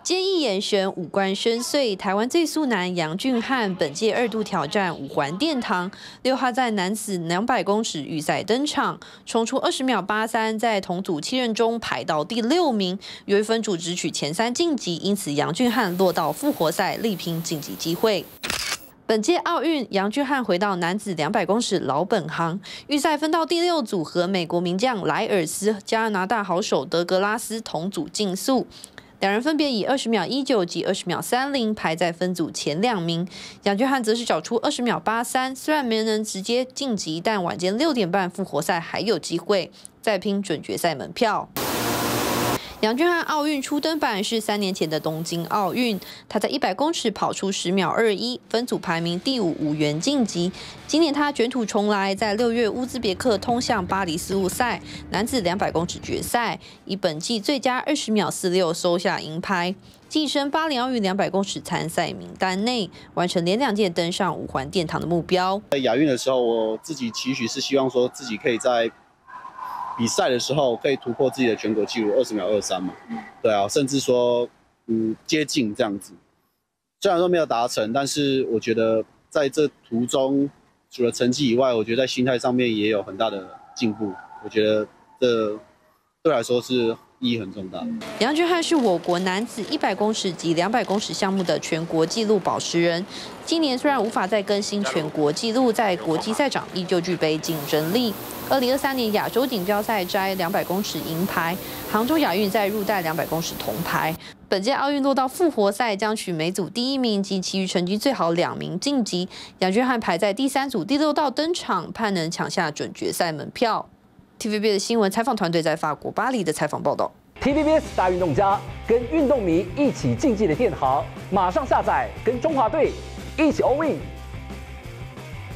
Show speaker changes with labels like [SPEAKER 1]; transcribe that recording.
[SPEAKER 1] 坚毅眼神，五官深邃，台湾最速男杨俊翰本届2度挑战五环殿堂，6号在男子200公尺预赛登场，冲出20秒83，在同组7人中排到第6名，由于分组只取前3晋级，因此杨俊翰落到复活赛力拼晋级机会。 本届奥运，杨俊翰回到男子200公尺老本行，预赛分到第6组，和美国名将莱尔斯、加拿大好手德格拉斯同组竞速。 两人分别以20秒19及20秒30排在分组前2名，杨俊翰则是找出20秒83，虽然没能直接晋级，但晚间6点半复活赛还有机会再拼准决赛门票。 杨俊翰奥运初登板是3年前的东京奥运，他在100公尺跑出10秒21，分组排名第5，无缘晋级。今年他卷土重来，在6月乌兹别克通向巴黎丝路赛男子200公尺决赛，以本季最佳20秒46收下银牌，晋升巴黎奥运200公尺参赛名单内，完成连2届登上五环殿堂的目标。
[SPEAKER 2] 在亚运的时候，我自己期许是希望说自己可以在 比赛的时候可以突破自己的全国纪录20秒23嘛，对啊，甚至说接近这样子。虽然说没有达成，但是我觉得在这途中，除了成绩以外，我觉得在心态上面也有很大的进步。我觉得这对我来说是意义很重大。
[SPEAKER 1] 杨俊翰是我国男子100公尺及200公尺项目的全国纪录保持人。今年虽然无法再更新全国纪录，在国际赛场依旧具备竞争力。 2023年亚洲锦标赛摘200公尺银牌，杭州亚运再入袋200公尺铜牌。本届奥运落到复活赛，将取每组第1名及其余成绩最好2名晋级。杨俊翰排在第3组第6道登场，盼能抢下准决赛门票。TVB 的新闻采访团队在法国巴黎的采访报道。
[SPEAKER 3] TVBS 大运动家跟运动迷一起竞技的电行，马上下载，跟中华队一起 all in。